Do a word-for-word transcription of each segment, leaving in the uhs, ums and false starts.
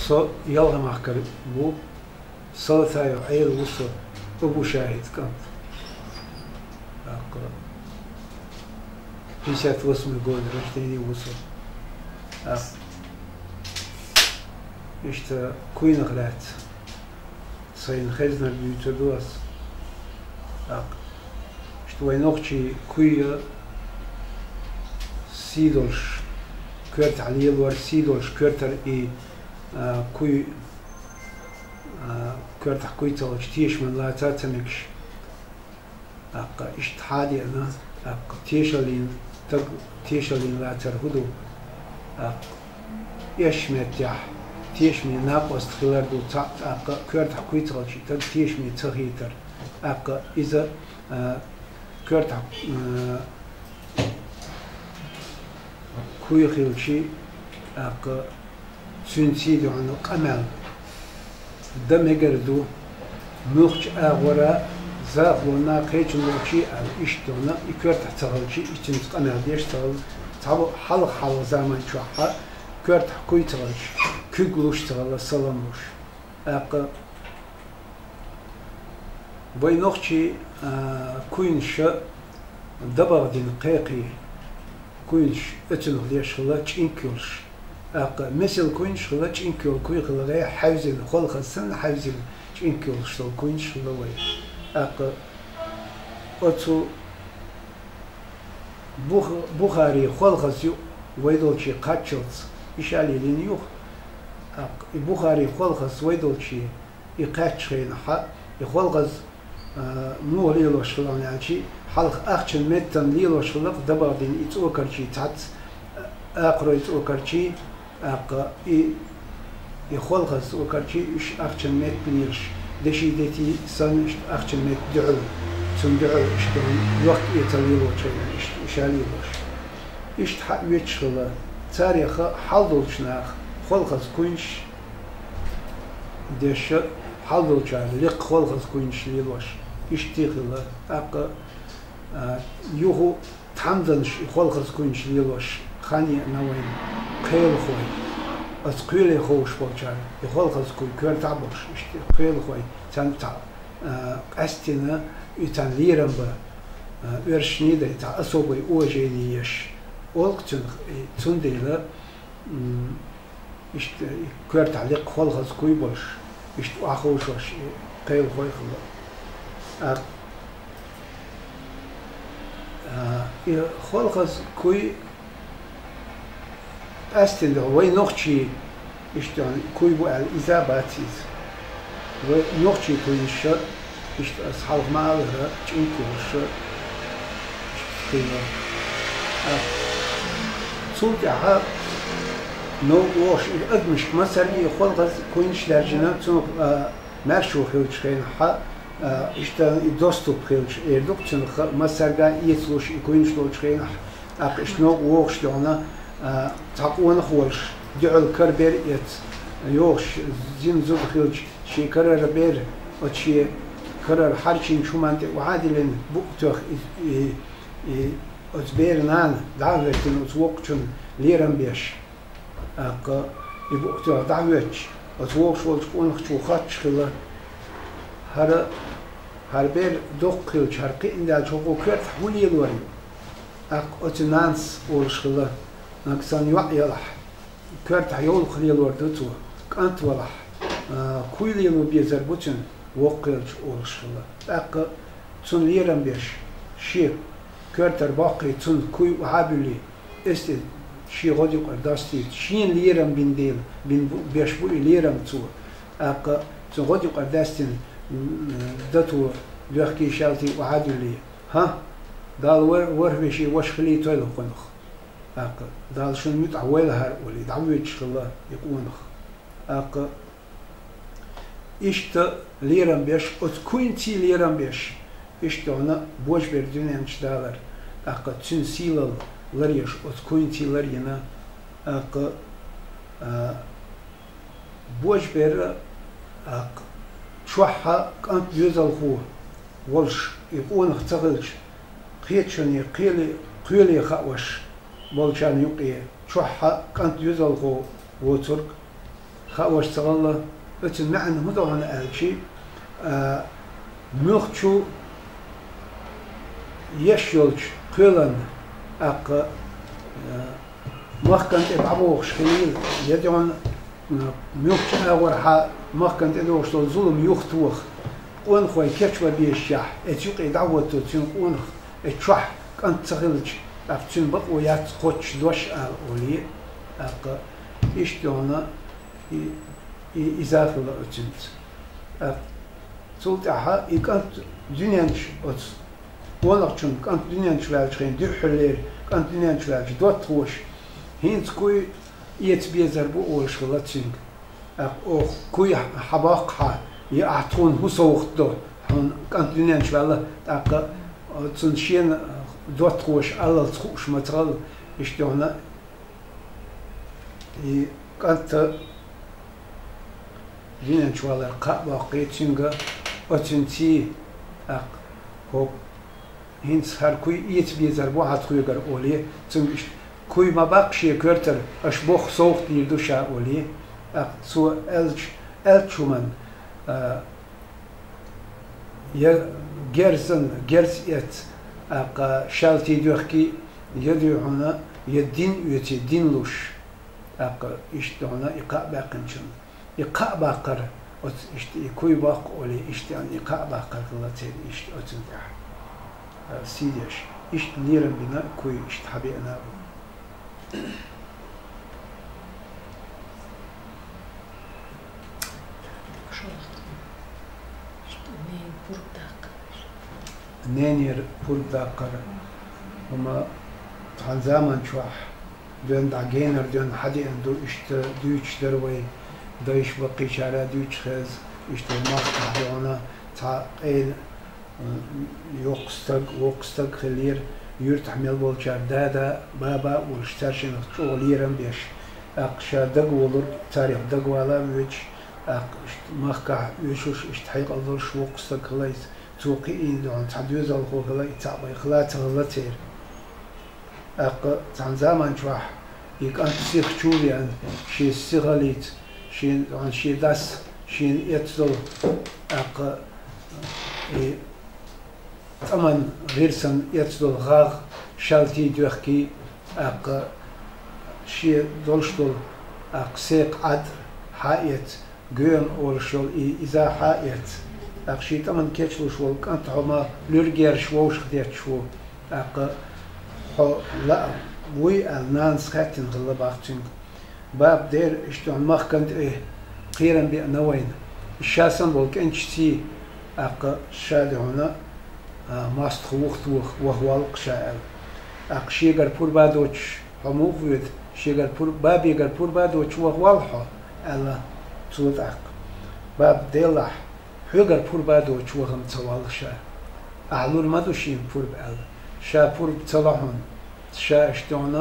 صو يلا معكر بو صوت هاي عيل وصو أبو شاهد كانت أقرأ بيشات وصو يقول رشتيني وصو أق إشتا كوين غلات صين خزنا البيوت دوس أق إشتوي نوختي كوية سيدولش كرت عليه الور سيدولش كرتر إي آه كوي آه كرت حكوي تلش تيش من لا تاتمكش أق إشت حالي أنا أق تيشلين تق تيشلين لا ترهدو أق إيش متيح تيش من ناقص خلال دو تا أق كرت حكوي تلش تق تيش من تغيتر أق إذا آه كرت آه كوي خيلشي أق سنسيدو عن القمل دم يقردو مخش أغورا زاغلونا قيش نوشي أو إشتونا يكرت تغلشي إشتنس قمل ديشتغل تابو حلق حلق زمان شوحا كرت حكوي تغلش كي قلوش تغل سلاموش أق بينوخشي كوينش دبغ دين قيقي كوينش اتنو ليش خلاش إنكلش أق مثل كوينش خلاش إنكل كوي خلاش حوزن خلق السنة حوزن إنكلش لو كوينش خلاوي أق أتو بخ بخاري خلق زيو ويدولشي قاتشوتس إشالي لينيوخ أق بخاري خلق ويدولشي يقاتشين حق يخلق مو ليلو شلون يعني حلق أخشن متن ليلو شلق دبر دين يتوكرشي تات أقرأ يتوكرشي أق يخلق يتوكرشي إيش أخشن مت بنيرش دشي دتي سن أخشن مت دعو سن دعو إشتون وقت يتليلو شيء إيش إشاليلوش إيش تحق يتشغل تاريخ حلدولش ناخ خلق كوينش دش حلدولش لق خلق كوينش ليلوش إشتغل أق يوهو تامدنش خلق كوينش ليلوش خاني نوين قيل خوي أسقيل خوش بوجار خلق كوي كير تعبوش إشت قيل خوي تان تع أستنا يتان ليرم ب ورشني ده تع أصوبي أوجينيش أولكتن تنديلا إشت كير تعلق خلق كوي بوش إشت أخوش وش قيل خوي خلا خلق كوي أستند وين نخشي إشتان كوي بو الإزاباتيز ونخشي كوي الشر إشت أصحاب معها تشينكو الشر إشتينا صوت عها نو واش الأدمش مثلا خلق كوينش درجنا تنو مرشو خيوش خين حا إشتان يدوستو بخيلش إيردوكتشن مثلا يتلوش يكوينش لوش خين أق إشنو واش لونا تقوون خوش جعل كربير يت يوش زين زود خيلش شي كرر بير وشي كرر حرشين شو مانت وعادلين بوقتوخ أتبير نان دعوتين أتوقتشن ليرم بيش أق يبوقتوخ دعوتش أتوقش والتقون خشو خاتش خلا هر هر بير دوق خيلش هر قين دال شوفو كرت حولي الوريو أق أتنانس ولش خلا نكسان يوعيلح كرت حيول خليل وردتو كانت ولح كويلي نو بيزر بوتن وقلش ولش خلا أق تون ليرم بيش شير كرت باقي تون كوي وعابلي است شي غادي قرداستي شين ليرم بين ديل بين بيش بو ليرم تو أق تون غادي قرداستين دتو لوحكي شالتي وعادلي ها دال ور ور بشي وش خلي تويل خنخ أق دال شن متعول هر ولي دعويتش الله يقونخ أق إشت ليرم بيش أتكوينتي ليرم بيش إشت أنا بوش بردين أنش دالر أق تن سيلل لريش أتكوينتي لرينا أق بوش بر أق شوحة كانت يزال خو ولش يقونخ تغلش قيتشني قيلي قيلي خاوش بولشان يقي شوحة كانت يزال خو وترك خاوش صغلا أتن معن مدعون ألشي مخشو يشيلش قلن أق مخكنت إبعبوخ خليل يدعون مخش أورها مخكنت إدوش الظلم يختوخ قون خوي كشوا بيشيح اتشوق يدعوت تون قون اتشح كنت تغلج أفتن بق ويات خوش دوش أولي أق إشتونا إزاف الله أتنت أق صوت أحا إكانت دنيانش أت ونقشن كانت دنيانش والشين دحلير كانت دنيانش والش دوت خوش هينت كوي يتبيزر بو أولش غلطين أق أو كوي حباقها يعطون هو سوخت دو هون كانت دنيانش والله أق تنشين دوت خوش الله تخوش مترال إشتونا كانت دينا شوالا قا واقيتينغا أتنتي أق هو هنس هر كوي يتبي زربو هاتخوي غر أولي تنش كوي ما باقشي كرتر أشبوخ سوخ ديردو شا أولي أق سو ألش ألشومن يا جرزن جرز يت أق شالتي دوخكي يدو هنا يدين يتي دين لوش أق إشتونا إقاء باقنشن إقاء باقر أت إشت إكوي باق أولي إشتان إقاء باقر غلطين إشت أتنتح سيديش إشت نيرن بنا كوي إشت حبي أنا نينير بور باقر هما عن زمان شوح دون دعجينر دون حدي اندو اشت دوش دروي دوش بقي شارع دوش خز اشت الماخ ديونا تا اين يوقستق وقستق خلير يرتحمل بولشار دادا بابا والشترشن شغليرن بيش اقشا دق ولر تاريخ دق ولا ويش اق ماخ يشوش اشت حيق الدرش وقستق خليت توقي إن دون تعدوز الخو خلاي تعبي خلات غلطير أق عن زمان شوح يك أنت سيخ شوفي عن شيء سيغليت شيء عن شيء داس شيء يتصل أق ثمن غيرسن يتصل غاغ شالتي دوخكي أق شيء دولشتل أق سيق عد حائط جون أولشل إذا حائط أق شيء ثمن كيتشلو شو كنت هما لورجير شووش خديت شو أق هو لا وي الناس خاتين غلب أختين باب دير اشتون مخ كنت إيه قيرا بأنوين الشاسن بولك انشتي أق شاد هنا ماست خوخت وخ وهو القشاء أق شيغر بور بادوش همو فيد شيغر بور بابي غر بور بادوش وهو الحو ألا تود أق باب ديلح حيغر بور بادوش وهم توال شا أعلور مدوشين بور بأل شا بور بتلاحون شا اشتونا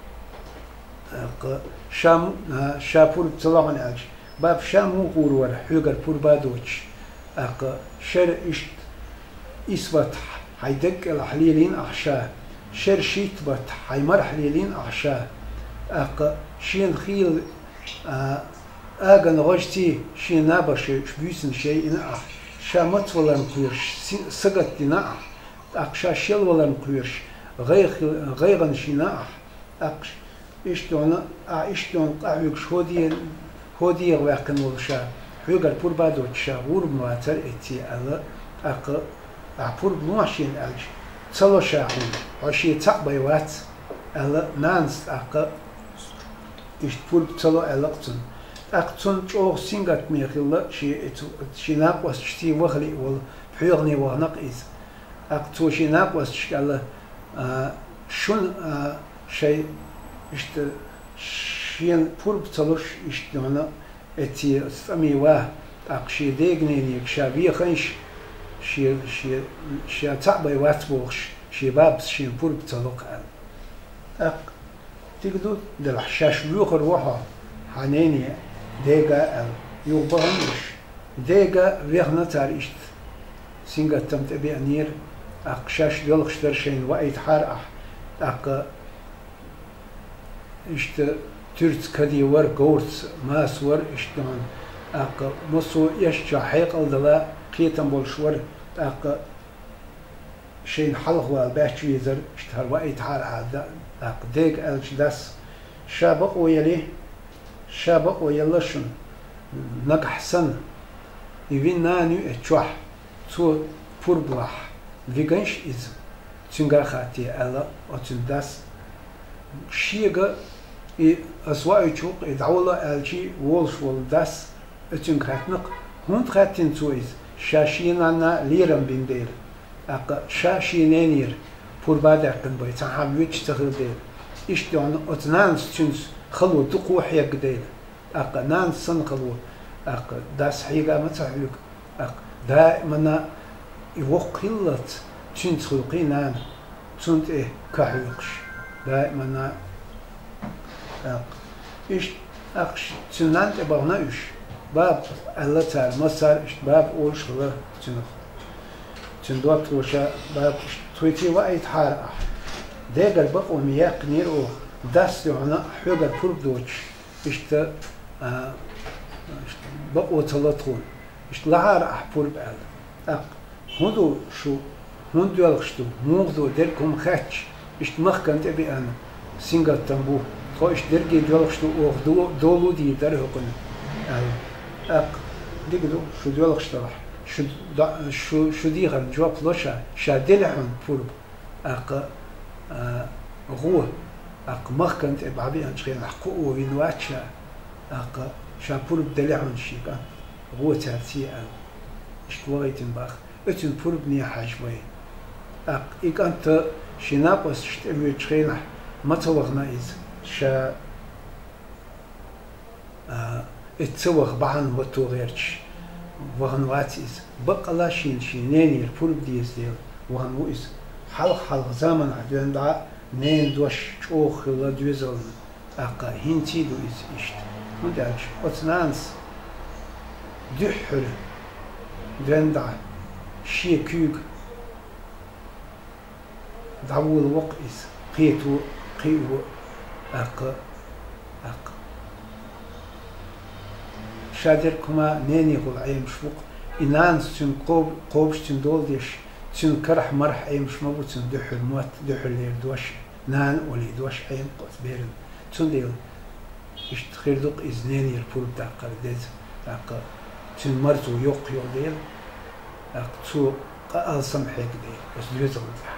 شام شا بور بتلاحون أج باب شامو غور حيغر بور بادوش أق شر اشت إسبت حيدك الحليلين أحشا شر شيت بت حيمر حليلين أحشا أق شين خيل أجن غشتي شين نابش شبيسن شيء إن أح شامت ولا نقيرش سقط دنا أقشا شيل ولا نقيرش غير غيرن شينا أقش إشتون إشتون قاعيك هودي هودي واقن ولشا حيقر بور بادو تشا ور مواتر إتي على أق أبور مواشين ألج تصلوا شاهون عشي تعبي وات على نانس أق إشت بور تصلوا ألقتن أقتن جو سينغات ميخلا شي شي ناقوس شتي وخلي وال حيغني ونق إز أقتو شي ناقوس شكله شون شيء إشت شين بور بتصلوش إشت هنا إتي سمي واه أقشي ديجني يكشابي خنش شي شي شي تعبي واتبوخش شي بابس شين بور بتصلوك أق تقدر دلحشاش بيوخر وها حنيني ديجا ال يوبرنش ديجا ويغنا تاريشت سينغا تمت أبي أنير أقشاش دلخشتر شين وأيد حار أح أق إشت ترت كدي ور قورت ماس ور اشتغل أق مصو يشجع حيق الدلا قيتم بالشور أق شين حلق والباش ويزر اشتهر وقت حال هذا أق ديق ألش داس شابق ويلي شابق ويلشن نجح سن يبين نانو اتشوح تو بوربلاح فيجنش إز تنجر خاتي ألا وتنداس شيء إ أسوأ يشوق يدعوله ألشي وولش والداس تنجرتنق هون خاتين تويز شاشيننا ليرم بندير أق شاشينير بوربادر كن بيت صاحب ويش تغدير إيش دون أتنانس تنس خلو دقو حيق دير أق نانس سن خلو أق داس حيقة ما تعيق أق دائما يوقلت تنس خلقينان تنت إيه كحيقش دائما أق إيش أقش تنانت بغناش باب الله تعالى مصار إيش باب أول شغله تنخ تندوت وشا باب تويتي وقت حارة داقل بقوا مياق نير أو داس يونا حوغا بوردوش إشتا بقوا تلطون إشت لعار أحبور بقال أق هندو شو هندو يلغشتو موغدو دركم خاتش إشت مخكن تبي أنا سينغا تنبو خو إشت دركي يلغشتو أو دولو دي درهقن أق ديقدو شو يلغشتو شو شو شو ديغن جواب لوشا شادلعن بورب أق غو أق مخكنت بعبي أنشين حقوق وينواتشا أق شابورب دلعن شيكا غو تاتي أن اشتوغيتن باخ اتن بورب نيا حاجوي أق إيك أنت شنابس شتبي تشينا ما توغنا إز شا اتسوغ بعن وتوغيرش وهن واتيز بقى لا شين شينين يرفول ديز ديل وهن ويز حلق حلق زمن عدوان دا نين دوش شوخ لا دوزل أقا هنتي دو إز إشت مدعش أتنانس دحر دوان دا شي كوغ دعول وق إز قيتو قيو أقا أقا شادر كما نيني غل عيم شفوق إنان سن قوب قوبش تن دول ديش تن كرح مرح عيم شمبو تن دحل موت دحل لير دوش نان ولي دوش عيم قوت بيرن تن ديل اشتخير دوق إز نيني البول بتاع قرديز تاق تن مرتو يوق يو ديل تاق تو قال سمحيك ديل بس دوزل